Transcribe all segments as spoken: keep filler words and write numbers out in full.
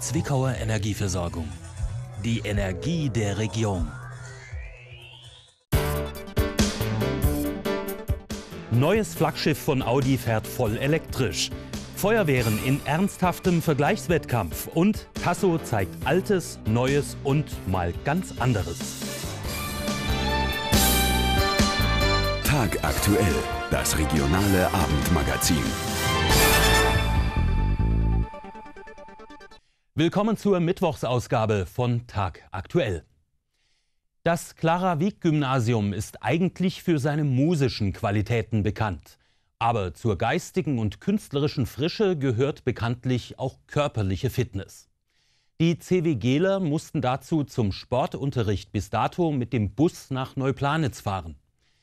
Zwickauer Energieversorgung. Die Energie der Region. Neues Flaggschiff von Audi fährt voll elektrisch. Feuerwehren in ernsthaftem Vergleichswettkampf. Und Tasso zeigt Altes, Neues und mal ganz anderes. Tag aktuell, das regionale Abendmagazin. Willkommen zur Mittwochsausgabe von Tag aktuell. Das Clara-Wieck-Gymnasium ist eigentlich für seine musischen Qualitäten bekannt. Aber zur geistigen und künstlerischen Frische gehört bekanntlich auch körperliche Fitness. Die CWGler mussten dazu zum Sportunterricht bis dato mit dem Bus nach Neuplanitz fahren.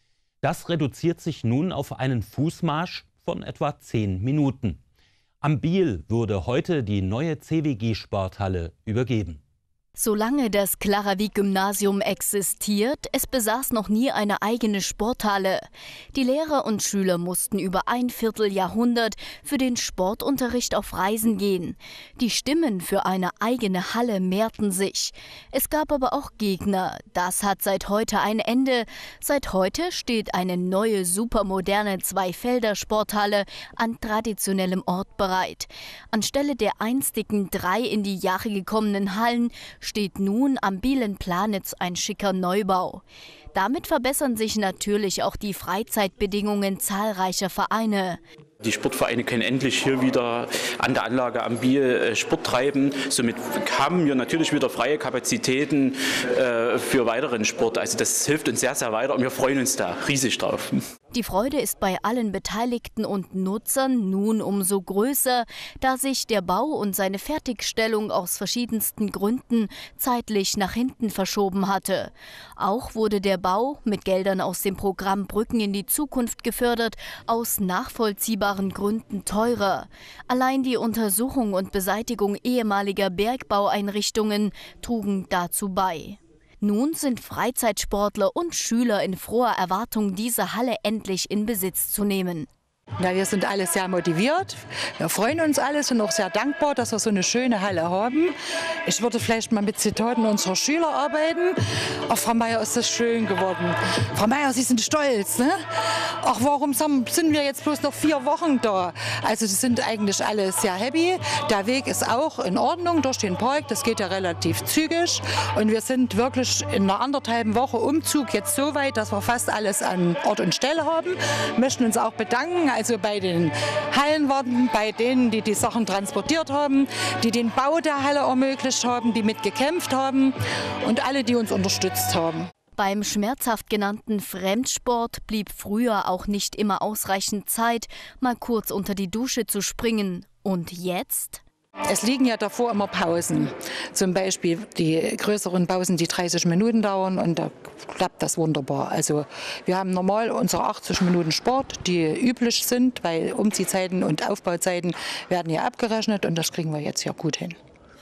Das reduziert sich nun auf einen Fußmarsch von etwa zehn Minuten. Am Biel wurde heute die neue C W G-Sporthalle übergeben. Solange das Clara-Wieck-Gymnasium existiert, es besaß noch nie eine eigene Sporthalle. Die Lehrer und Schüler mussten über ein Vierteljahrhundert für den Sportunterricht auf Reisen gehen. Die Stimmen für eine eigene Halle mehrten sich. Es gab aber auch Gegner. Das hat seit heute ein Ende. Seit heute steht eine neue, supermoderne Zwei-Felder-Sporthalle an traditionellem Ort bereit. Anstelle der einstigen drei in die Jahre gekommenen Hallen steht nun am Bielenplanitz ein schicker Neubau. Damit verbessern sich natürlich auch die Freizeitbedingungen zahlreicher Vereine. Die Sportvereine können endlich hier wieder an der Anlage am Biel Sport treiben. Somit haben wir natürlich wieder freie Kapazitäten äh, für weiteren Sport. Also das hilft uns sehr, sehr weiter und wir freuen uns da riesig drauf. Die Freude ist bei allen Beteiligten und Nutzern nun umso größer, da sich der Bau und seine Fertigstellung aus verschiedensten Gründen zeitlich nach hinten verschoben hatte. Auch wurde der Bau mit Geldern aus dem Programm Brücken in die Zukunft gefördert, aus nachvollziehbaren Gründen teurer. Allein die Untersuchung und Beseitigung ehemaliger Bergbaueinrichtungen trugen dazu bei. Nun sind Freizeitsportler und Schüler in froher Erwartung, diese Halle endlich in Besitz zu nehmen. Ja, wir sind alle sehr motiviert. Wir freuen uns alle, sind auch sehr dankbar, dass wir so eine schöne Halle haben. Ich würde vielleicht mal mit Zitaten unserer Schüler arbeiten. Ach, Frau Meier, ist das schön geworden. Frau Meier, Sie sind stolz, ne? Ach, warum sind wir jetzt bloß noch vier Wochen da? Also, die sind eigentlich alle sehr happy. Der Weg ist auch in Ordnung durch den Park. Das geht ja relativ zügig. Und wir sind wirklich in einer anderthalben Woche Umzug jetzt so weit, dass wir fast alles an Ort und Stelle haben. Wir möchten uns auch bedanken. Also bei den Hallenwarten, bei denen, die die Sachen transportiert haben, die den Bau der Halle ermöglicht haben, die mitgekämpft haben und alle, die uns unterstützt haben. Beim schmerzhaft genannten Fremdsport blieb früher auch nicht immer ausreichend Zeit, mal kurz unter die Dusche zu springen. Und jetzt? Es liegen ja davor immer Pausen, zum Beispiel die größeren Pausen, die dreißig Minuten dauern, und da klappt das wunderbar. Also wir haben normal unsere achtzig Minuten Sport, die üblich sind, weil Umziehzeiten und Aufbauzeiten werden ja abgerechnet, und das kriegen wir jetzt ja gut hin.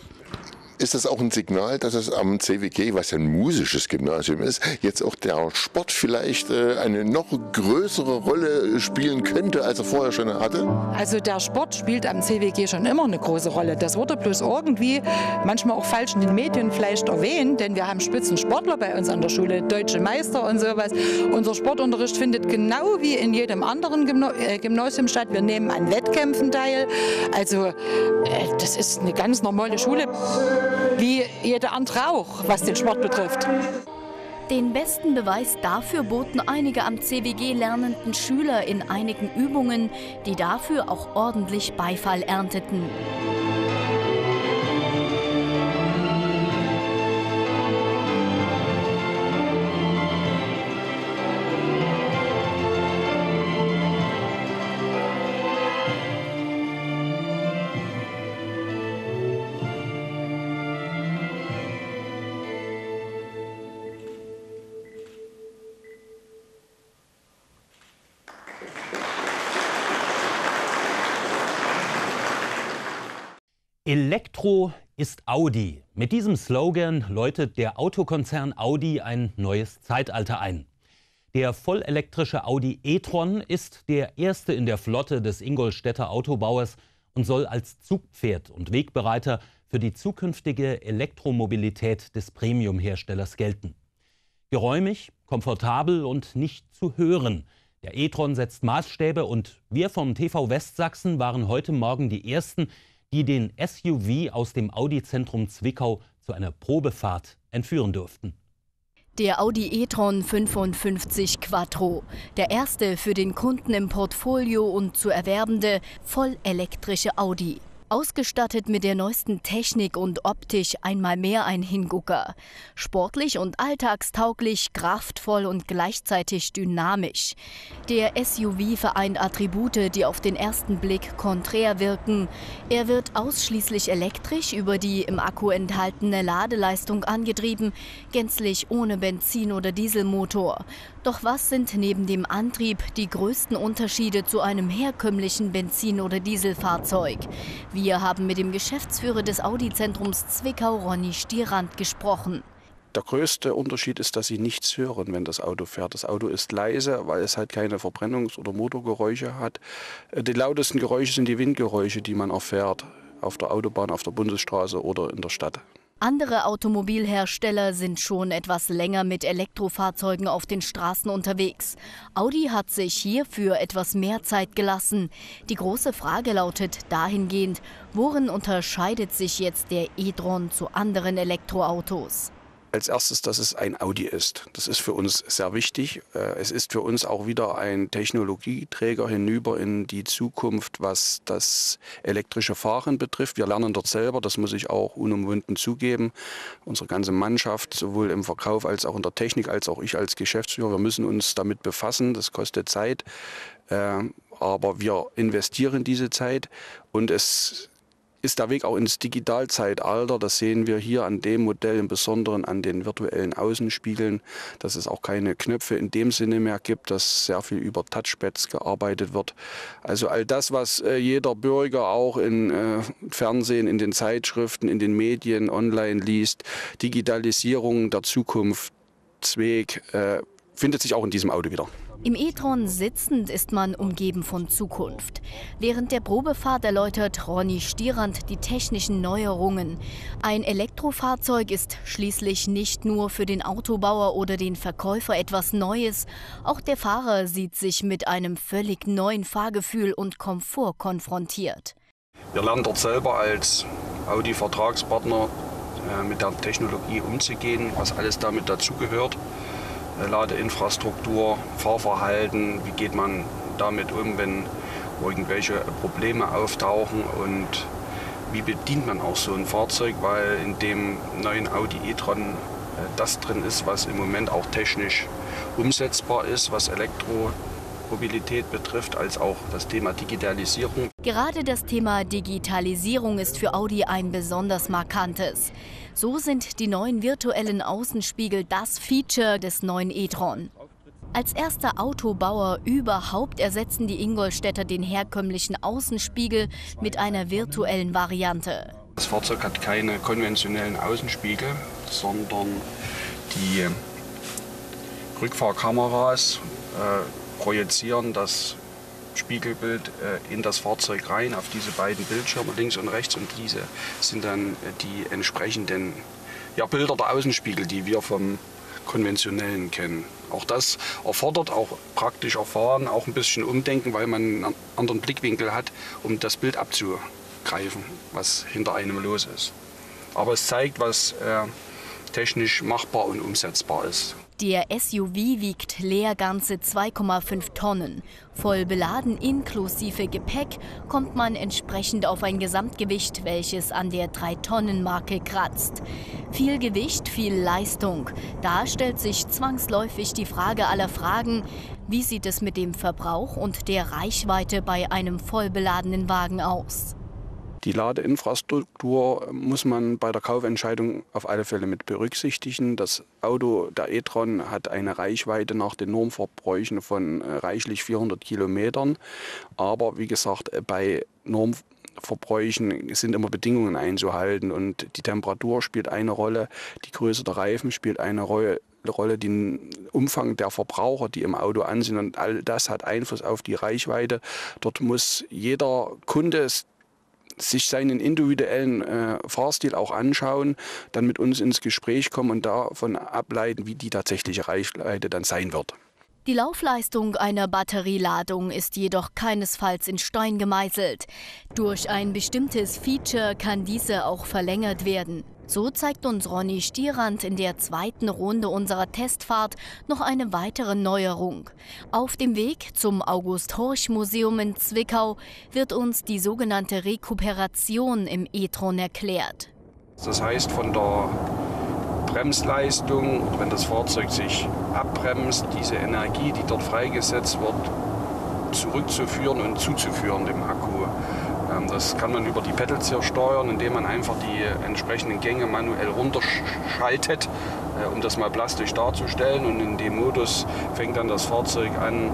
Ist das auch ein Signal, dass es am C W G, was ja ein musisches Gymnasium ist, jetzt auch der Sport vielleicht äh, eine noch größere Rolle spielen könnte, als er vorher schon hatte? Also der Sport spielt am C W G schon immer eine große Rolle. Das wurde bloß irgendwie manchmal auch falsch in den Medien vielleicht erwähnt, denn wir haben Spitzensportler bei uns an der Schule, deutsche Meister und sowas. Unser Sportunterricht findet genau wie in jedem anderen Gymna äh, Gymnasium statt. Wir nehmen an Wettkämpfen teil. Also äh, das ist eine ganz normale Schule, wie jeder andere auch, was den Sport betrifft. Den besten Beweis dafür boten einige am C W G lernenden Schüler in einigen Übungen, die dafür auch ordentlich Beifall ernteten. Elektro ist Audi. Mit diesem Slogan läutet der Autokonzern Audi ein neues Zeitalter ein. Der vollelektrische Audi e-tron ist der erste in der Flotte des Ingolstädter Autobauers und soll als Zugpferd und Wegbereiter für die zukünftige Elektromobilität des Premium-Herstellers gelten. Geräumig, komfortabel und nicht zu hören. Der e-tron setzt Maßstäbe und wir vom T V Westsachsen waren heute Morgen die Ersten, die den S U V aus dem Audi-Zentrum Zwickau zu einer Probefahrt entführen durften. Der Audi e-tron fünfundfünfzig Quattro, der erste für den Kunden im Portfolio und zu erwerbende vollelektrische Audi. Ausgestattet mit der neuesten Technik und optisch einmal mehr ein Hingucker. Sportlich und alltagstauglich, kraftvoll und gleichzeitig dynamisch. Der S U V vereint Attribute, die auf den ersten Blick konträr wirken. Er wird ausschließlich elektrisch über die im Akku enthaltene Ladeleistung angetrieben, gänzlich ohne Benzin- oder Dieselmotor. Doch was sind neben dem Antrieb die größten Unterschiede zu einem herkömmlichen Benzin- oder Dieselfahrzeug? Wir haben mit dem Geschäftsführer des Audi-Zentrums Zwickau, Ronny Stierand, gesprochen. Der größte Unterschied ist, dass Sie nichts hören, wenn das Auto fährt. Das Auto ist leise, weil es halt keine Verbrennungs- oder Motorgeräusche hat. Die lautesten Geräusche sind die Windgeräusche, die man erfährt auf der Autobahn, auf der Bundesstraße oder in der Stadt. Andere Automobilhersteller sind schon etwas länger mit Elektrofahrzeugen auf den Straßen unterwegs. Audi hat sich hierfür etwas mehr Zeit gelassen. Die große Frage lautet dahingehend, worin unterscheidet sich jetzt der e-tron zu anderen Elektroautos? Als erstes, dass es ein Audi ist. Das ist für uns sehr wichtig. Es ist für uns auch wieder ein Technologieträger hinüber in die Zukunft, was das elektrische Fahren betrifft. Wir lernen dort selber, das muss ich auch unumwunden zugeben. Unsere ganze Mannschaft, sowohl im Verkauf als auch in der Technik, als auch ich als Geschäftsführer, wir müssen uns damit befassen. Das kostet Zeit, aber wir investieren diese Zeit und es ist der Weg auch ins Digitalzeitalter. Das sehen wir hier an dem Modell, im Besonderen an den virtuellen Außenspiegeln, dass es auch keine Knöpfe in dem Sinne mehr gibt, dass sehr viel über Touchpads gearbeitet wird. Also all das, was äh, jeder Bürger auch im äh, Fernsehen, in den Zeitschriften, in den Medien, online liest, Digitalisierung, der Zukunftsweg, äh, findet sich auch in diesem Auto wieder. Im e-tron sitzend ist man umgeben von Zukunft. Während der Probefahrt erläutert Ronny Stierand die technischen Neuerungen. Ein Elektrofahrzeug ist schließlich nicht nur für den Autobauer oder den Verkäufer etwas Neues. Auch der Fahrer sieht sich mit einem völlig neuen Fahrgefühl und Komfort konfrontiert. Wir lernen dort selber als Audi-Vertragspartner äh, mit der Technologie umzugehen, was alles damit dazugehört. Ladeinfrastruktur, Fahrverhalten, wie geht man damit um, wenn irgendwelche Probleme auftauchen und wie bedient man auch so ein Fahrzeug, weil in dem neuen Audi e-tron das drin ist, was im Moment auch technisch umsetzbar ist, was Elektromobilität betrifft, als auch das Thema Digitalisierung. Gerade das Thema Digitalisierung ist für Audi ein besonders markantes. So sind die neuen virtuellen Außenspiegel das Feature des neuen e-tron. Als erster Autobauer überhaupt ersetzen die Ingolstädter den herkömmlichen Außenspiegel mit einer virtuellen Variante. Das Fahrzeug hat keine konventionellen Außenspiegel, sondern die Rückfahrkameras äh, projizieren das Spiegelbild äh, in das Fahrzeug rein, auf diese beiden Bildschirme links und rechts, und diese sind dann äh, die entsprechenden ja, Bilder der Außenspiegel, die wir vom konventionellen kennen. Auch das erfordert auch praktisch erfahren, auch ein bisschen Umdenken, weil man einen anderen Blickwinkel hat, um das Bild abzugreifen, was hinter einem los ist. Aber es zeigt, was äh, technisch machbar und umsetzbar ist. Der S U V wiegt leer ganze zwei Komma fünf Tonnen. Voll beladen inklusive Gepäck kommt man entsprechend auf ein Gesamtgewicht, welches an der drei Tonnen Marke kratzt. Viel Gewicht, viel Leistung. Da stellt sich zwangsläufig die Frage aller Fragen: Wie sieht es mit dem Verbrauch und der Reichweite bei einem voll beladenen Wagen aus? Die Ladeinfrastruktur muss man bei der Kaufentscheidung auf alle Fälle mit berücksichtigen. Das Auto, der e-tron, hat eine Reichweite nach den Normverbräuchen von reichlich vierhundert Kilometern. Aber wie gesagt, bei Normverbräuchen sind immer Bedingungen einzuhalten. Und die Temperatur spielt eine Rolle, die Größe der Reifen spielt eine Rolle. Rolle, den Umfang der Verbraucher, die im Auto an sind, und all das hat Einfluss auf die Reichweite. Dort muss jeder Kunde sich seinen individuellen äh, Fahrstil auch anschauen, dann mit uns ins Gespräch kommen und davon ableiten, wie die tatsächliche Reichweite dann sein wird. Die Laufleistung einer Batterieladung ist jedoch keinesfalls in Stein gemeißelt. Durch ein bestimmtes Feature kann diese auch verlängert werden. So zeigt uns Ronny Stierand in der zweiten Runde unserer Testfahrt noch eine weitere Neuerung. Auf dem Weg zum August-Horch-Museum in Zwickau wird uns die sogenannte Rekuperation im e-tron erklärt. Das heißt, von der Bremsleistung, wenn das Fahrzeug sich abbremst, diese Energie, die dort freigesetzt wird, zurückzuführen und zuzuführen dem Akku. Das kann man über die Pedals hier steuern, indem man einfach die entsprechenden Gänge manuell runterschaltet, um das mal plastisch darzustellen. Und in dem Modus fängt dann das Fahrzeug an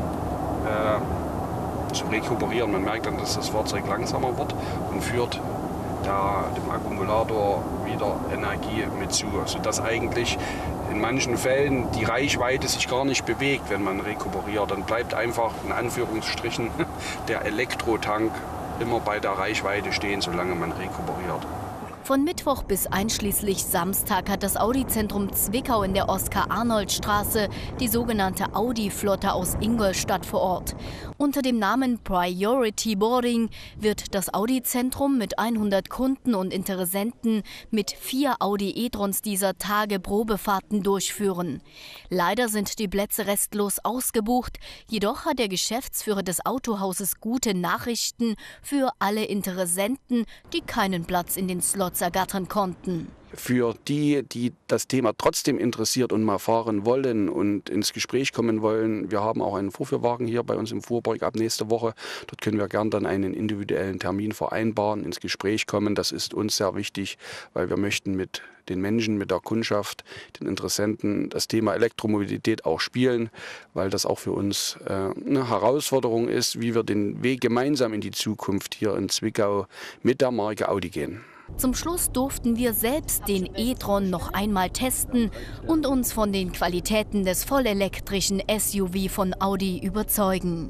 äh, zu rekuperieren. Man merkt dann, dass das Fahrzeug langsamer wird und führt da dem Akkumulator wieder Energie mit zu, sodass eigentlich in manchen Fällen die Reichweite sich gar nicht bewegt, wenn man rekuperiert. Dann bleibt einfach in Anführungsstrichen der Elektrotank immer bei der Reichweite stehen, solange man rekuperiert. Von Mittwoch bis einschließlich Samstag hat das Audi-Zentrum Zwickau in der Oskar-Arnold-Straße die sogenannte Audi-Flotte aus Ingolstadt vor Ort. Unter dem Namen Priority Boarding wird das Audi-Zentrum mit hundert Kunden und Interessenten mit vier Audi e-trons dieser Tage Probefahrten durchführen. Leider sind die Plätze restlos ausgebucht, jedoch hat der Geschäftsführer des Autohauses gute Nachrichten für alle Interessenten, die keinen Platz in den Slots ergattern konnten. Für die, die das Thema trotzdem interessiert und mal fahren wollen und ins Gespräch kommen wollen, wir haben auch einen Vorführwagen hier bei uns im Fuhrpark ab nächste Woche. Dort können wir gern dann einen individuellen Termin vereinbaren, ins Gespräch kommen. Das ist uns sehr wichtig, weil wir möchten mit den Menschen, mit der Kundschaft, den Interessenten das Thema Elektromobilität auch spielen, weil das auch für uns äh, eine Herausforderung ist, wie wir den Weg gemeinsam in die Zukunft hier in Zwickau mit der Marke Audi gehen. Zum Schluss durften wir selbst den e-tron noch einmal testen und uns von den Qualitäten des vollelektrischen S U V von Audi überzeugen.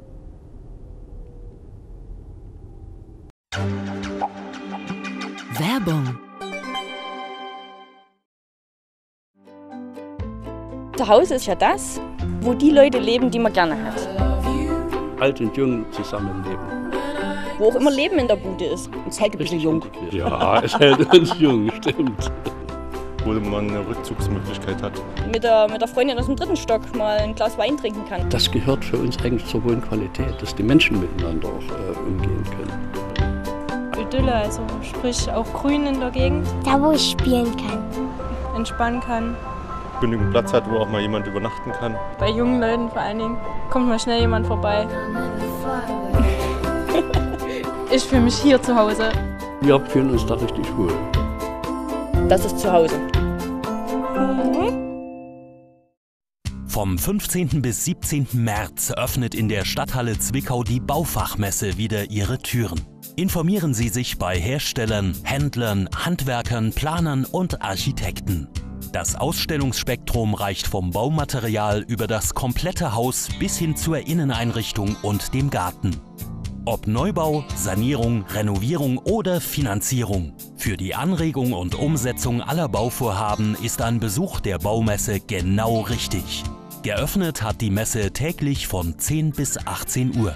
Werbung. Zu Hause ist ja das, wo die Leute leben, die man gerne hat. Alt und jung zusammenleben. Wo auch immer Leben in der Bude ist. Es hält ein bisschen jung. Ja, es hält uns jung, stimmt. Wo man eine Rückzugsmöglichkeit hat. Mit der, mit der Freundin aus dem dritten Stock mal ein Glas Wein trinken kann. Das gehört für uns eigentlich zur Wohnqualität, dass die Menschen miteinander auch äh, umgehen können. Idylle, also sprich auch Grün in der Gegend. Da, wo ich spielen kann. Entspannen kann. Genügend Platz hat, wo auch mal jemand übernachten kann. Bei jungen Leuten vor allen Dingen kommt mal schnell jemand vorbei. Ich fühle mich hier zu Hause. Wir fühlen uns da richtig wohl. Das ist zu Hause. Vom fünfzehnten bis siebzehnten März öffnet in der Stadthalle Zwickau die Baufachmesse wieder ihre Türen. Informieren Sie sich bei Herstellern, Händlern, Handwerkern, Planern und Architekten. Das Ausstellungsspektrum reicht vom Baumaterial über das komplette Haus bis hin zur Inneneinrichtung und dem Garten. Ob Neubau, Sanierung, Renovierung oder Finanzierung. Für die Anregung und Umsetzung aller Bauvorhaben ist ein Besuch der Baumesse genau richtig. Geöffnet hat die Messe täglich von zehn bis achtzehn Uhr.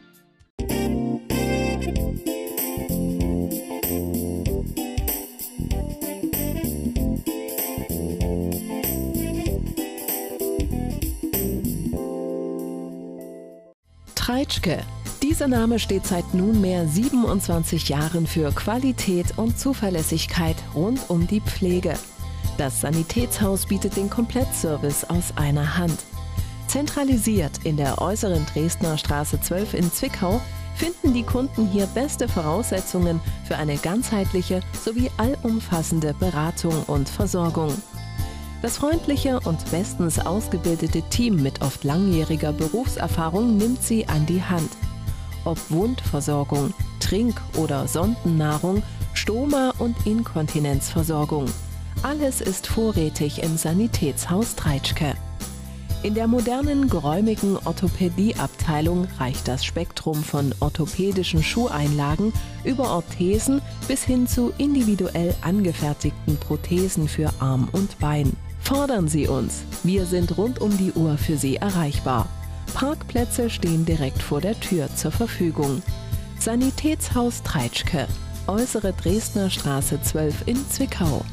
Treitschke. Dieser Name steht seit nunmehr siebenundzwanzig Jahren für Qualität und Zuverlässigkeit rund um die Pflege. Das Sanitätshaus bietet den Komplettservice aus einer Hand. Zentralisiert in der äußeren Dresdner Straße zwölf in Zwickau finden die Kunden hier beste Voraussetzungen für eine ganzheitliche sowie allumfassende Beratung und Versorgung. Das freundliche und bestens ausgebildete Team mit oft langjähriger Berufserfahrung nimmt sie an die Hand. Ob Wundversorgung, Trink- oder Sondennahrung, Stoma- und Inkontinenzversorgung. Alles ist vorrätig im Sanitätshaus Treitschke. In der modernen, geräumigen Orthopädieabteilung reicht das Spektrum von orthopädischen Schuheinlagen über Orthesen bis hin zu individuell angefertigten Prothesen für Arm und Bein. Fordern Sie uns, wir sind rund um die Uhr für Sie erreichbar. Parkplätze stehen direkt vor der Tür zur Verfügung. Sanitätshaus Treitschke, Äußere Dresdner Straße zwölf in Zwickau.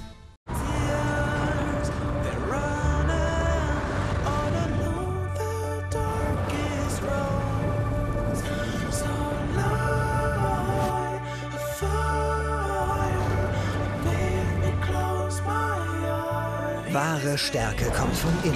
Wahre Stärke kommt von innen.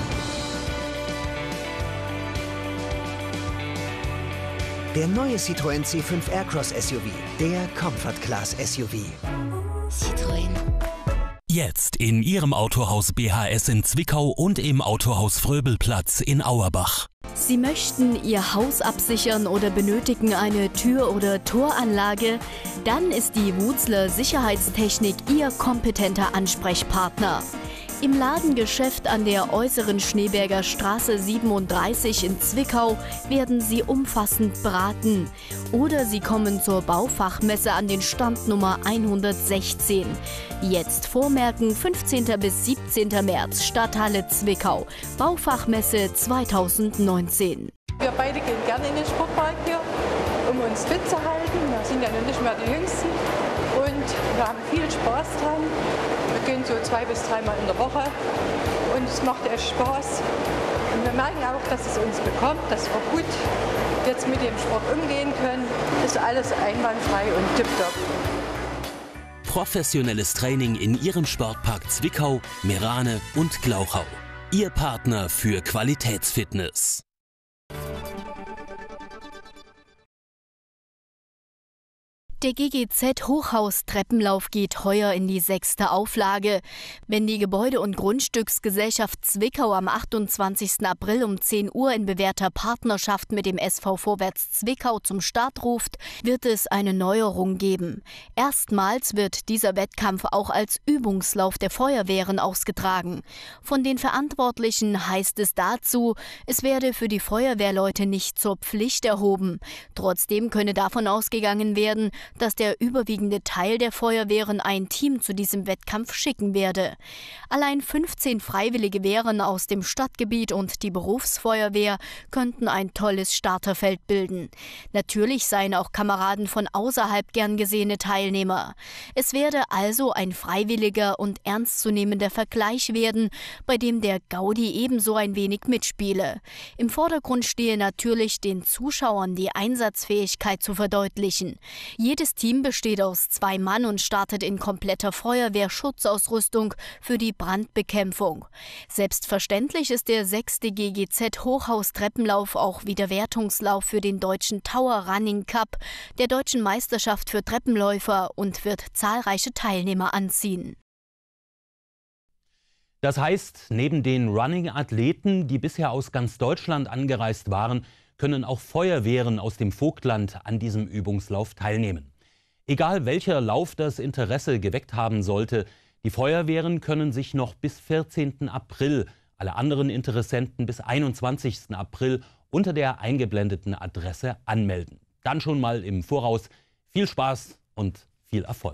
Der neue Citroën C fünf Aircross S U V, der Comfort Class S U V. Citroën. Jetzt in Ihrem Autohaus B H S in Zwickau und im Autohaus Fröbelplatz in Auerbach. Sie möchten Ihr Haus absichern oder benötigen eine Tür- oder Toranlage? Dann ist die Wutzler Sicherheitstechnik Ihr kompetenter Ansprechpartner. Im Ladengeschäft an der Äußeren Schneeberger Straße siebenunddreißig in Zwickau werden Sie umfassend beraten. Oder Sie kommen zur Baufachmesse an den Stand Nummer hundertsechzehn. Jetzt vormerken, fünfzehnten bis siebzehnten März, Stadthalle Zwickau, Baufachmesse zweitausendneunzehn. Wir beide gehen gerne in den Sportpark hier, um uns fit zu halten. Wir sind ja noch nicht mehr die Jüngsten und wir haben viel Spaß dran. Wir gehen so zwei bis dreimal in der Woche und es macht echt Spaß. Und wir merken auch, dass es uns bekommt, dass wir gut jetzt mit dem Sport umgehen können. Ist alles einwandfrei und tipptopp. Professionelles Training in Ihrem Sportpark Zwickau, Meerane und Glauchau. Ihr Partner für Qualitätsfitness. Der G G Z-Hochhaus-Treppenlauf geht heuer in die sechste Auflage. Wenn die Gebäude- und Grundstücksgesellschaft Zwickau am achtundzwanzigsten April um zehn Uhr in bewährter Partnerschaft mit dem S V Vorwärts Zwickau zum Start ruft, wird es eine Neuerung geben. Erstmals wird dieser Wettkampf auch als Übungslauf der Feuerwehren ausgetragen. Von den Verantwortlichen heißt es dazu, es werde für die Feuerwehrleute nicht zur Pflicht erhoben. Trotzdem könne davon ausgegangen werden, dass der überwiegende Teil der Feuerwehren ein Team zu diesem Wettkampf schicken werde. Allein fünfzehn Freiwillige Wehren aus dem Stadtgebiet und die Berufsfeuerwehr könnten ein tolles Starterfeld bilden. Natürlich seien auch Kameraden von außerhalb gern gesehene Teilnehmer. Es werde also ein freiwilliger und ernstzunehmender Vergleich werden, bei dem der Gaudi ebenso ein wenig mitspiele. Im Vordergrund stehe natürlich, den Zuschauern die Einsatzfähigkeit zu verdeutlichen. Jedes Team besteht aus zwei Mann und startet in kompletter Feuerwehrschutzausrüstung für die Brandbekämpfung. Selbstverständlich ist der sechste G G Z-Hochhaus-Treppenlauf auch Wiederwertungslauf für den deutschen Tower Running Cup, der deutschen Meisterschaft für Treppenläufer, und wird zahlreiche Teilnehmer anziehen. Das heißt, neben den Running-Athleten, die bisher aus ganz Deutschland angereist waren, können auch Feuerwehren aus dem Vogtland an diesem Übungslauf teilnehmen. Egal welcher Lauf das Interesse geweckt haben sollte, die Feuerwehren können sich noch bis vierzehnten April, alle anderen Interessenten bis einundzwanzigsten April unter der eingeblendeten Adresse anmelden. Dann schon mal im Voraus viel Spaß und viel Erfolg.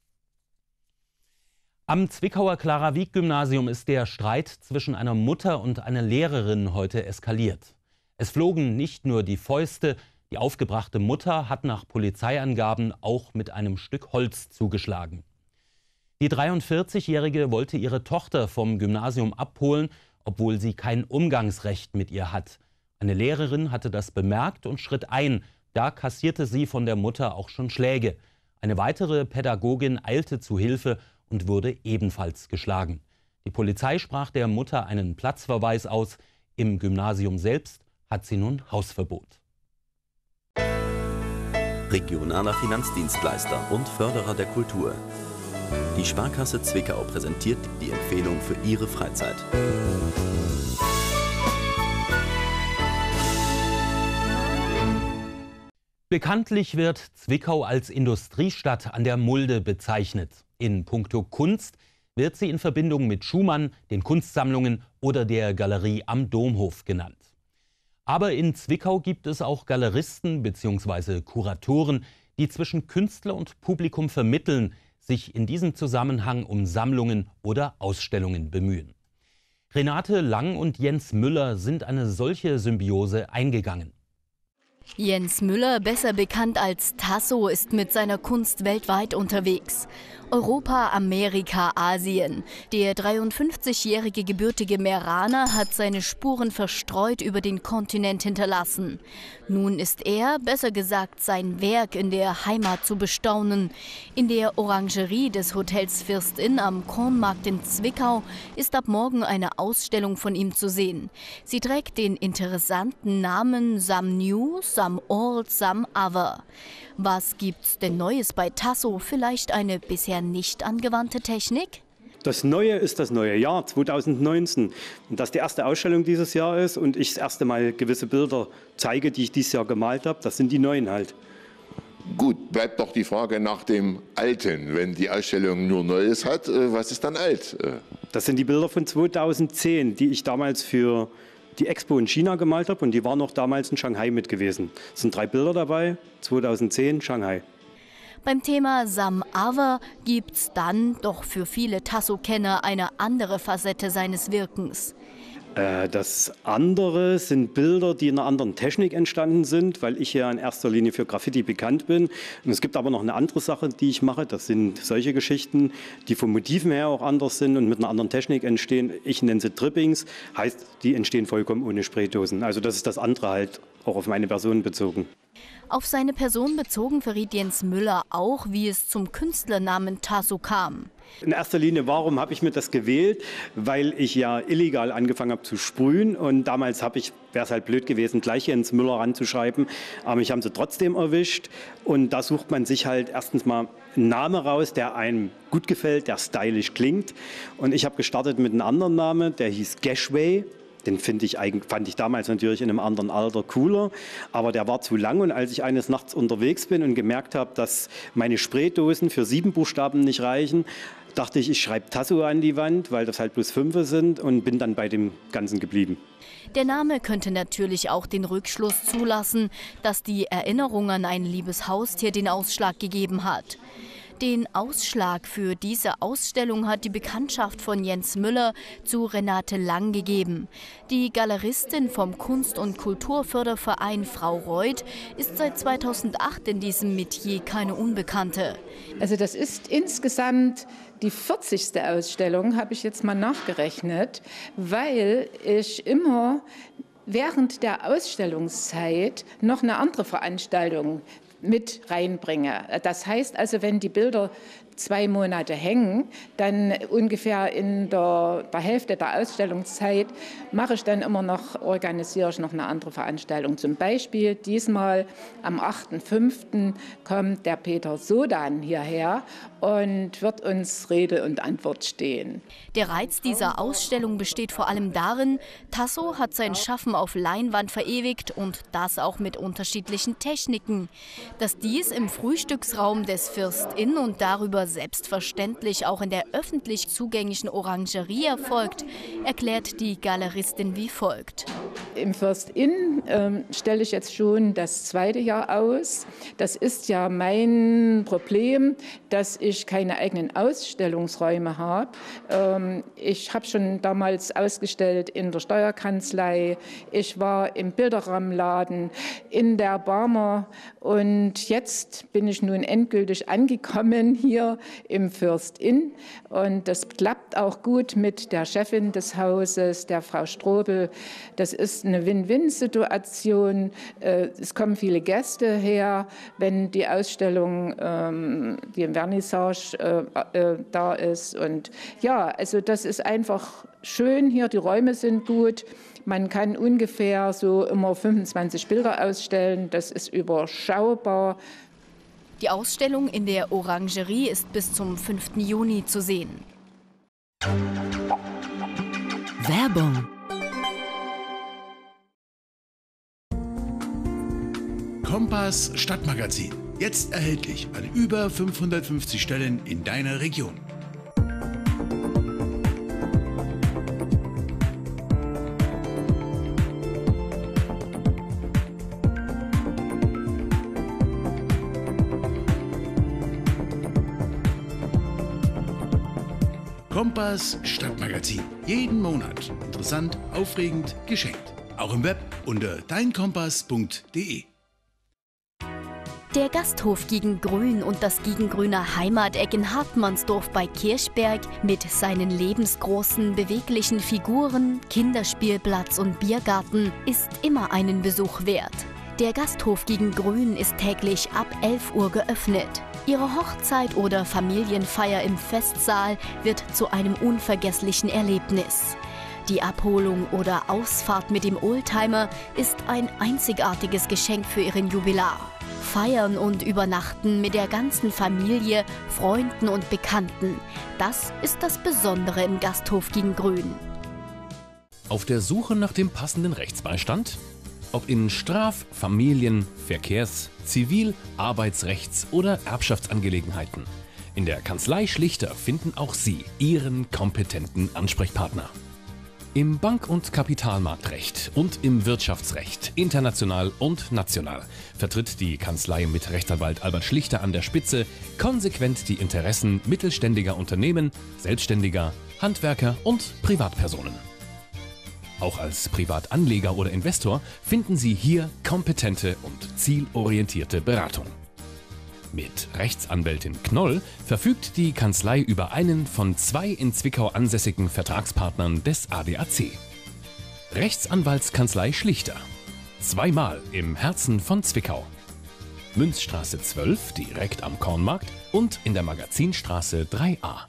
Am Zwickauer Clara-Wieck-Gymnasium ist der Streit zwischen einer Mutter und einer Lehrerin heute eskaliert. Es flogen nicht nur die Fäuste, die aufgebrachte Mutter hat nach Polizeiangaben auch mit einem Stück Holz zugeschlagen. Die dreiundvierzigjährige wollte ihre Tochter vom Gymnasium abholen, obwohl sie kein Umgangsrecht mit ihr hat. Eine Lehrerin hatte das bemerkt und schritt ein. Da kassierte sie von der Mutter auch schon Schläge. Eine weitere Pädagogin eilte zu Hilfe und wurde ebenfalls geschlagen. Die Polizei sprach der Mutter einen Platzverweis aus. Im Gymnasium selbst hat sie nun Hausverbot. Regionaler Finanzdienstleister und Förderer der Kultur. Die Sparkasse Zwickau präsentiert die Empfehlung für Ihre Freizeit. Bekanntlich wird Zwickau als Industriestadt an der Mulde bezeichnet. In puncto Kunst wird sie in Verbindung mit Schumann, den Kunstsammlungen oder der Galerie am Domhof genannt. Aber in Zwickau gibt es auch Galeristen bzw. Kuratoren, die zwischen Künstler und Publikum vermitteln, sich in diesem Zusammenhang um Sammlungen oder Ausstellungen bemühen. Renate Lang und Jens Müller sind eine solche Symbiose eingegangen. Jens Müller, besser bekannt als Tasso, ist mit seiner Kunst weltweit unterwegs. Europa, Amerika, Asien. Der dreiundfünfzigjährige gebürtige Meraner hat seine Spuren verstreut über den Kontinent hinterlassen. Nun ist er, besser gesagt sein Werk, in der Heimat zu bestaunen. In der Orangerie des Hotels Fürst-Inn am Kornmarkt in Zwickau ist ab morgen eine Ausstellung von ihm zu sehen. Sie trägt den interessanten Namen Some New, Some Old, Some Other. Was gibt's denn Neues bei Tasso? Vielleicht eine bisher nicht angewandte Technik? Das Neue ist das neue Jahr zweitausendneunzehn. Und dass die erste Ausstellung dieses Jahr ist und ich das erste Mal gewisse Bilder zeige, die ich dieses Jahr gemalt habe, das sind die neuen halt. Gut, bleibt doch die Frage nach dem Alten. Wenn die Ausstellung nur Neues hat, was ist dann alt? Das sind die Bilder von zweitausendzehn, die ich damals für die Expo in China gemalt habe und die waren noch damals in Shanghai mit gewesen. Es sind drei Bilder dabei, zweitausendzehn, Shanghai. Beim Thema Some Other gibt's dann doch für viele Tasso-Kenner eine andere Facette seines Wirkens. Das andere sind Bilder, die in einer anderen Technik entstanden sind, weil ich ja in erster Linie für Graffiti bekannt bin. Und es gibt aber noch eine andere Sache, die ich mache. Das sind solche Geschichten, die vom Motiven her auch anders sind und mit einer anderen Technik entstehen. Ich nenne sie Trippings, heißt, die entstehen vollkommen ohne Spraydosen. Also das ist das andere halt, auch auf meine Person bezogen. Auf seine Person bezogen verriet Jens Müller auch, wie es zum Künstlernamen Tasso kam. In erster Linie, warum habe ich mir das gewählt? Weil ich ja illegal angefangen habe zu sprühen und damals habe ich, wäre es halt blöd gewesen, gleich Jens Müller ranzuschreiben, aber mich haben sie trotzdem erwischt und da sucht man sich halt erstens mal einen Namen raus, der einem gut gefällt, der stylisch klingt und ich habe gestartet mit einem anderen Namen, der hieß Gashway. Den finde ich, fand ich damals natürlich in einem anderen Alter cooler, aber der war zu lang und als ich eines Nachts unterwegs bin und gemerkt habe, dass meine Spraydosen für sieben Buchstaben nicht reichen, dachte ich, ich schreibe Tasso an die Wand, weil das halt bloß fünf sind und bin dann bei dem Ganzen geblieben. Der Name könnte natürlich auch den Rückschluss zulassen, dass die Erinnerung an ein liebes Haustier den Ausschlag gegeben hat. Den Ausschlag für diese Ausstellung hat die Bekanntschaft von Jens Müller zu Renate Lang gegeben. Die Galeristin vom Kunst- und Kulturförderverein Frau Reuth ist seit zweitausendacht in diesem Metier keine Unbekannte. Also das ist insgesamt die vierzigste Ausstellung, habe ich jetzt mal nachgerechnet, weil ich immer während der Ausstellungszeit noch eine andere Veranstaltung mit reinbringe. Das heißt also, wenn die Bilder zwei Monate hängen, dann ungefähr in der, der Hälfte der Ausstellungszeit mache ich dann immer noch, organisiere ich noch eine andere Veranstaltung. Zum Beispiel diesmal am achten fünften kommt der Peter Sodan hierher und wird uns Rede und Antwort stehen. Der Reiz dieser Ausstellung besteht vor allem darin, Tasso hat sein Schaffen auf Leinwand verewigt und das auch mit unterschiedlichen Techniken. Dass dies im Frühstücksraum des Fürst-Inn und darüber selbstverständlich auch in der öffentlich zugänglichen Orangerie erfolgt, erklärt die Galeristin wie folgt. Im Fürst-Inn äh, stelle ich jetzt schon das zweite Jahr aus. Das ist ja mein Problem, dass ich keine eigenen Ausstellungsräume habe. Ähm, ich habe schon damals ausgestellt in der Steuerkanzlei, ich war im Bilderrahmenladen, in der Barmer und jetzt bin ich nun endgültig angekommen hier im Fürst-Inn und das klappt auch gut mit der Chefin des Hauses, der Frau Strobel. Das ist eine Win-Win-Situation. Es kommen viele Gäste her, wenn die Ausstellung, die Vernissage da ist. Und ja, also das ist einfach schön hier, die Räume sind gut. Man kann ungefähr so immer fünfundzwanzig Bilder ausstellen, das ist überschaubar. Die Ausstellung in der Orangerie ist bis zum fünften Juni zu sehen. Werbung. Kompass Stadtmagazin. Jetzt erhältlich an über fünfhundertfünfzig Stellen in deiner Region. Kompass Stadtmagazin. Jeden Monat. Interessant, aufregend, geschenkt. Auch im Web unter deinkompass punkt de. Der Gasthof gegen Grün und das Gegengrüner Heimateck in Hartmannsdorf bei Kirchberg mit seinen lebensgroßen, beweglichen Figuren, Kinderspielplatz und Biergarten ist immer einen Besuch wert. Der Gasthof gegen Grün ist täglich ab elf Uhr geöffnet. Ihre Hochzeit oder Familienfeier im Festsaal wird zu einem unvergesslichen Erlebnis. Die Abholung oder Ausfahrt mit dem Oldtimer ist ein einzigartiges Geschenk für Ihren Jubilar. Feiern und übernachten mit der ganzen Familie, Freunden und Bekannten. Das ist das Besondere im Gasthof gegen Grün. Auf der Suche nach dem passenden Rechtsbeistand? Ob in Straf-, Familien-, Verkehrs-, Zivil-, Arbeitsrechts- oder Erbschaftsangelegenheiten. In der Kanzlei Schlichter finden auch Sie Ihren kompetenten Ansprechpartner. Im Bank- und Kapitalmarktrecht und im Wirtschaftsrecht, international und national, vertritt die Kanzlei mit Rechtsanwalt Albert Schlichter an der Spitze konsequent die Interessen mittelständiger Unternehmen, Selbstständiger, Handwerker und Privatpersonen. Auch als Privatanleger oder Investor finden Sie hier kompetente und zielorientierte Beratung. Mit Rechtsanwältin Knoll verfügt die Kanzlei über einen von zwei in Zwickau ansässigen Vertragspartnern des A D A C. Rechtsanwaltskanzlei Schlichter. Zweimal im Herzen von Zwickau. Münzstraße zwölf, direkt am Kornmarkt, und in der Magazinstraße drei a.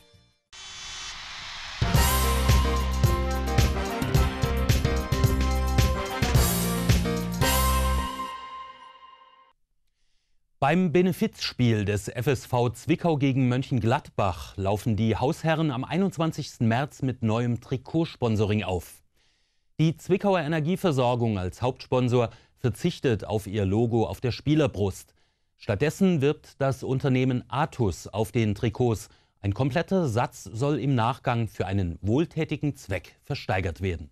Beim Benefizspiel des F S V Zwickau gegen Mönchengladbach laufen die Hausherren am einundzwanzigsten März mit neuem Trikotsponsoring auf. Die Zwickauer Energieversorgung als Hauptsponsor verzichtet auf ihr Logo auf der Spielerbrust. Stattdessen wirbt das Unternehmen Atus auf den Trikots. Ein kompletter Satz soll im Nachgang für einen wohltätigen Zweck versteigert werden.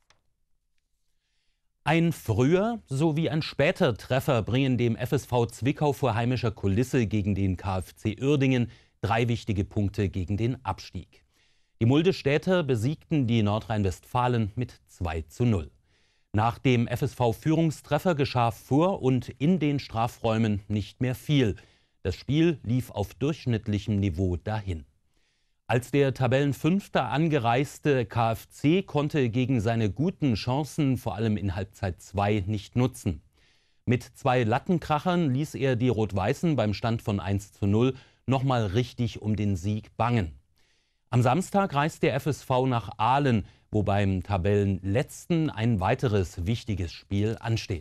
Ein früher sowie ein später Treffer bringen dem F S V Zwickau vor heimischer Kulisse gegen den K F C Uerdingen drei wichtige Punkte gegen den Abstieg. Die Muldestädter besiegten die Nordrhein-Westfalen mit zwei zu null. Nach dem F S V-Führungstreffer geschah vor und in den Strafräumen nicht mehr viel. Das Spiel lief auf durchschnittlichem Niveau dahin. Als der Tabellenfünfte angereiste K F C konnte gegen seine guten Chancen vor allem in Halbzeit zwei nicht nutzen. Mit zwei Lattenkrachern ließ er die Rot-Weißen beim Stand von eins zu null nochmal richtig um den Sieg bangen. Am Samstag reist der F S V nach Aalen, wo beim Tabellenletzten ein weiteres wichtiges Spiel ansteht.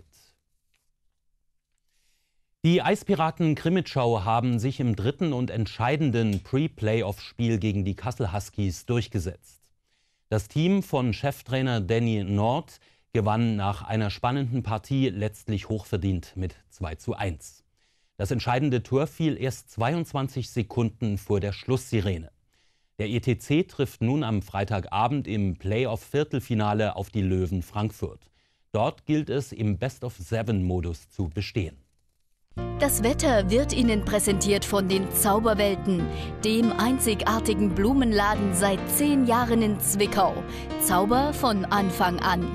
Die Eispiraten Krimitschau haben sich im dritten und entscheidenden Pre-Playoff-Spiel gegen die Kassel Huskies durchgesetzt. Das Team von Cheftrainer Danny Nord gewann nach einer spannenden Partie letztlich hochverdient mit zwei zu eins. Das entscheidende Tor fiel erst zweiundzwanzig Sekunden vor der Schlusssirene. Der E T C trifft nun am Freitagabend im Playoff-Viertelfinale auf die Löwen Frankfurt. Dort gilt es, im Best-of-Seven-Modus zu bestehen. Das Wetter wird Ihnen präsentiert von den Zauberwelten, dem einzigartigen Blumenladen seit zehn Jahren in Zwickau. Zauber von Anfang an.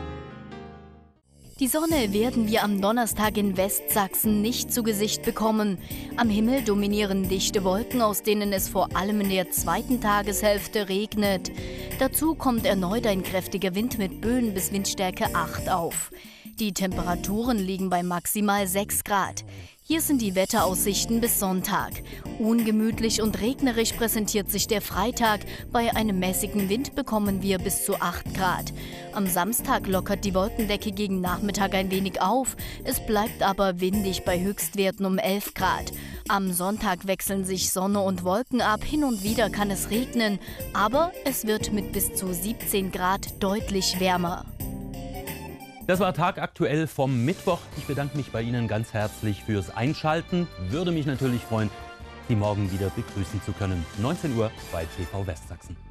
Die Sonne werden wir am Donnerstag in Westsachsen nicht zu Gesicht bekommen. Am Himmel dominieren dichte Wolken, aus denen es vor allem in der zweiten Tageshälfte regnet. Dazu kommt erneut ein kräftiger Wind mit Böen bis Windstärke acht auf. Die Temperaturen liegen bei maximal sechs Grad. Hier sind die Wetteraussichten bis Sonntag. Ungemütlich und regnerisch präsentiert sich der Freitag. Bei einem mäßigen Wind bekommen wir bis zu acht Grad. Am Samstag lockert die Wolkendecke gegen Nachmittag ein wenig auf. Es bleibt aber windig bei Höchstwerten um elf Grad. Am Sonntag wechseln sich Sonne und Wolken ab. Hin und wieder kann es regnen, aber es wird mit bis zu siebzehn Grad deutlich wärmer. Das war Tagaktuell vom Mittwoch. Ich bedanke mich bei Ihnen ganz herzlich fürs Einschalten. Würde mich natürlich freuen, Sie morgen wieder begrüßen zu können. neunzehn Uhr bei T V Westsachsen.